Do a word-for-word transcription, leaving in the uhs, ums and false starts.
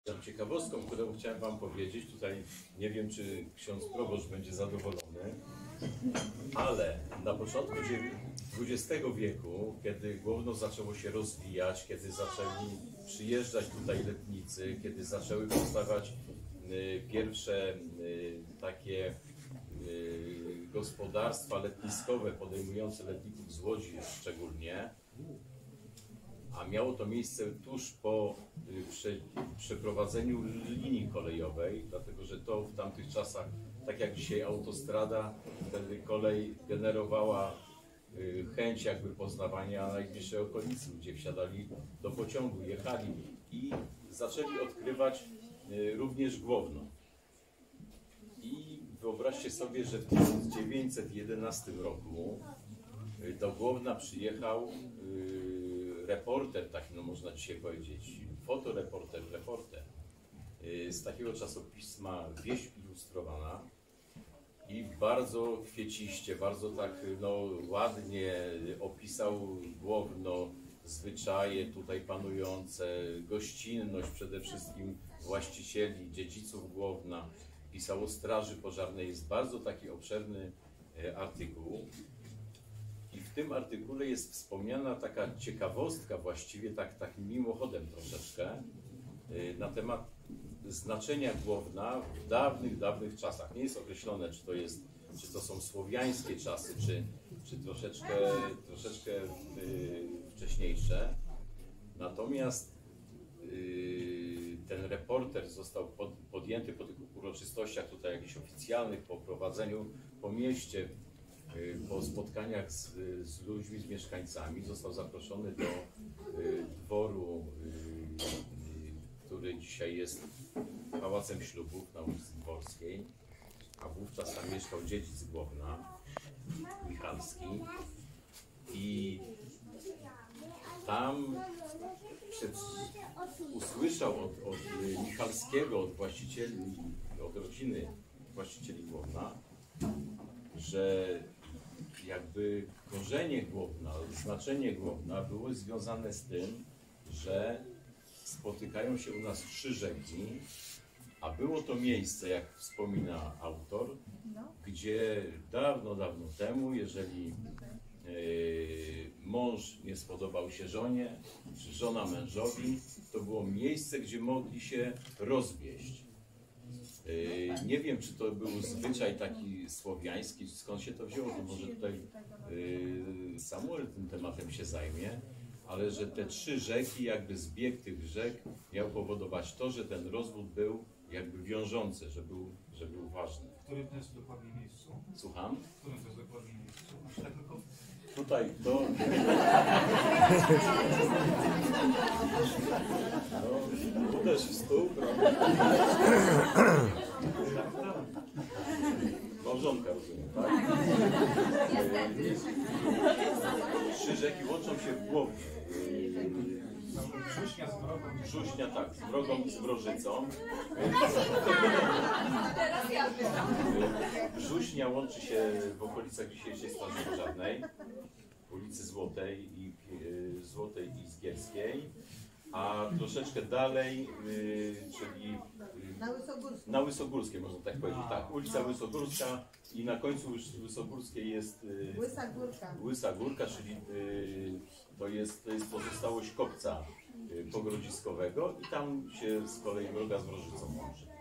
Ciekawostką, którą chciałem Wam powiedzieć, tutaj nie wiem, czy ksiądz proboszcz będzie zadowolony, ale na początku dwudziestego wieku, kiedy Głowno zaczęło się rozwijać, kiedy zaczęli przyjeżdżać tutaj letnicy, kiedy zaczęły powstawać y, pierwsze y, takie y, gospodarstwa letniskowe podejmujące letników z Łodzi szczególnie, a miało to miejsce tuż po prze, przeprowadzeniu linii kolejowej, dlatego że to w tamtych czasach, tak jak dzisiaj autostrada, wtedy kolej generowała y, chęć jakby poznawania najbliższej okolicy. Ludzie wsiadali do pociągu, jechali i zaczęli odkrywać y, również Głowno. I wyobraźcie sobie, że w tysiąc dziewięćset jedenastym roku y, do Głowna przyjechał y, reporter, taki no można dzisiaj powiedzieć, fotoreporter, reporter z takiego czasopisma Wieść Ilustrowana i bardzo kwieciście, bardzo tak no, ładnie opisał Głowno, zwyczaje tutaj panujące, gościnność przede wszystkim właścicieli, dziedziców Głowna, pisał o straży pożarnej, jest bardzo taki obszerny artykuł. I w tym artykule jest wspomniana taka ciekawostka, właściwie tak, tak mimochodem troszeczkę, na temat znaczenia Głowna w dawnych, dawnych czasach. Nie jest określone, czy to, jest, czy to są słowiańskie czasy, czy, czy troszeczkę, troszeczkę yy, wcześniejsze. Natomiast yy, ten reporter został pod, podjęty po tych uroczystościach tutaj jakichś oficjalnych, po prowadzeniu po mieście, po spotkaniach z, z ludźmi, z mieszkańcami, został zaproszony do y, dworu, y, który dzisiaj jest Pałacem Ślubów na ulicy Dworskiej, a wówczas tam mieszkał dziedzic Głowna, Michalski, i tam przed, usłyszał od, od Michalskiego, od właścicieli, od rodziny właścicieli Głowna, że jakby korzenie Głowna, znaczenie Głowna było związane z tym, że spotykają się u nas trzy rzeki, a było to miejsce, jak wspomina autor, gdzie dawno, dawno temu, jeżeli yy, mąż nie spodobał się żonie, czy żona mężowi, to było miejsce, gdzie mogli się rozwieść. Yy, nie wiem, czy to był zwyczaj taki słowiański, skąd się to wzięło, to może tutaj yy, Samuel tym tematem się zajmie, ale że te trzy rzeki, jakby zbieg tych rzek miał powodować to, że ten rozwód był jakby wiążący, że był, że był ważny. W którym to jest dokładnie miejscu? Słucham? W którym to jest dokładnie miejscu? Aż tak tylko... Tutaj to... No, uderz w stół, prawda? Małżonka, rozumiem, tak? Trzy rzeki łączą się w Głownie. Brzuśnia z Wrogą. Brzuśnia, tak, z Wrogą i z Mrożycą. Brzuśnia łączy się w okolicach dzisiejszej Straży Pożarnej, ulicy Złotej i, y, Złotej i Zgierskiej, a troszeczkę dalej, y, czyli y, Na Łysogórskie. na Łysogórskiej, można tak powiedzieć, tak, ulica Łysogórska i na końcu Łysogórskiej jest y, Łysa Górka. Łysa Górka, czyli y, to, jest, to jest pozostałość kopca y, pogrodziskowego i tam się z kolei droga z Mrożycą łączy.